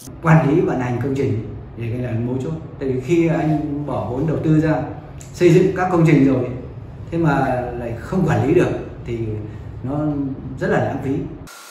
quản lý vận hành công trình thì cái là mấu chốt. Tại vì khi anh bỏ vốn đầu tư ra xây dựng các công trình rồi, thế mà lại không quản lý được thì nó rất là lãng phí.